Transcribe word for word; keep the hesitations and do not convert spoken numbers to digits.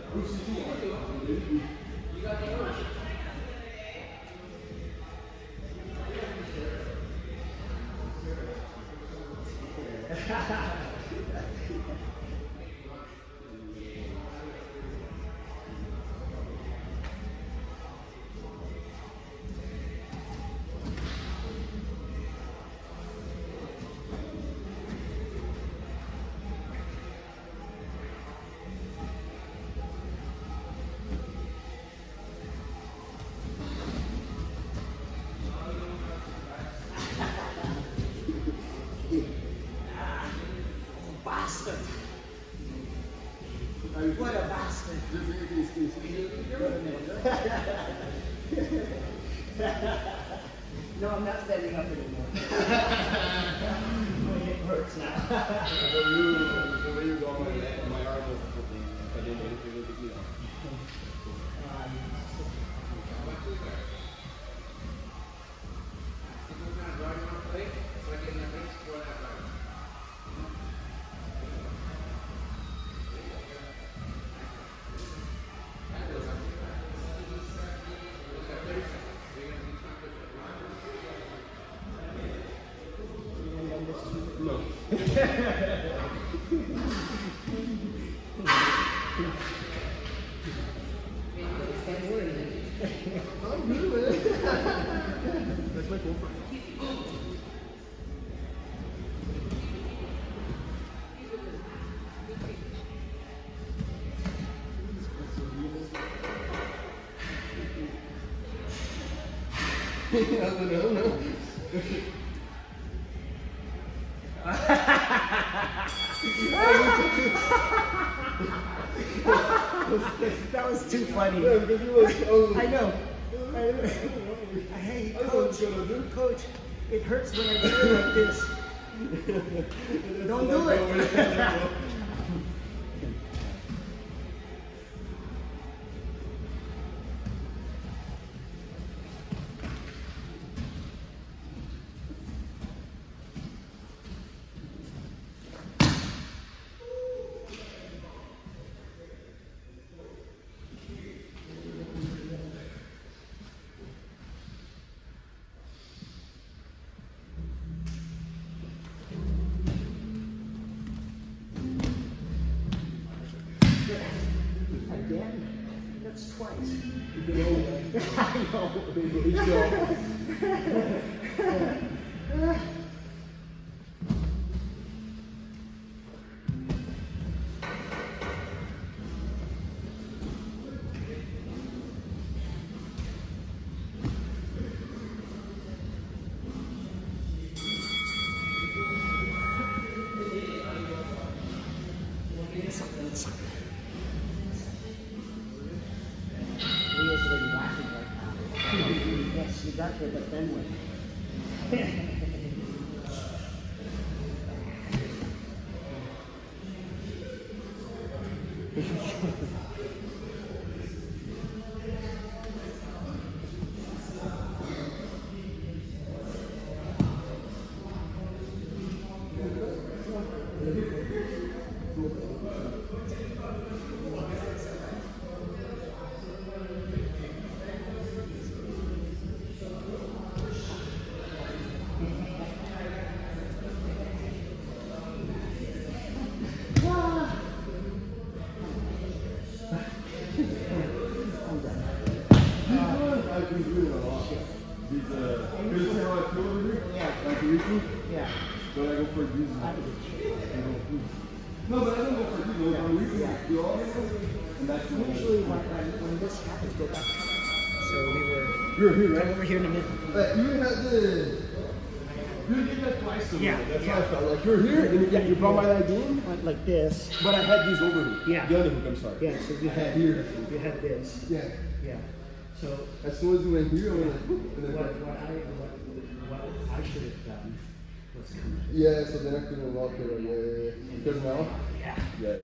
Bastard! What a bastard! No, I'm not standing up anymore. It hurts now. The way you go on my neck, my arm was something. I didn't know anything with the key. No. I'm good with it. That's my comfort. I don't know, no. That was too funny. Yeah, because you was, I, was, I know. I, hey, coach, coach, it hurts when I do it like this. Don't do it. Again? That's twice. I know. Yes, you got there, but then when? Yeah. But I go for these. No, but I don't go for these. Yeah. We, yeah. we all get them. And that's usually when, when, when this happens, go back. So we were. We were here, right? Over here in the middle. But you had the. You did that twice. Yeah. That's yeah. how I felt. Like you were here, and you, yeah, you brought my leg in. Went like this. But I had these over here. Yeah. The other hook, I'm sorry. Yeah. So you had here. You had this. Yeah. Yeah. So as soon as you went here, I went like. And then what, what I what, what I should have done was come. Yeah. So then I couldn't walk it. Yeah. Yeah. Yeah. Because now. Yeah. Yeah.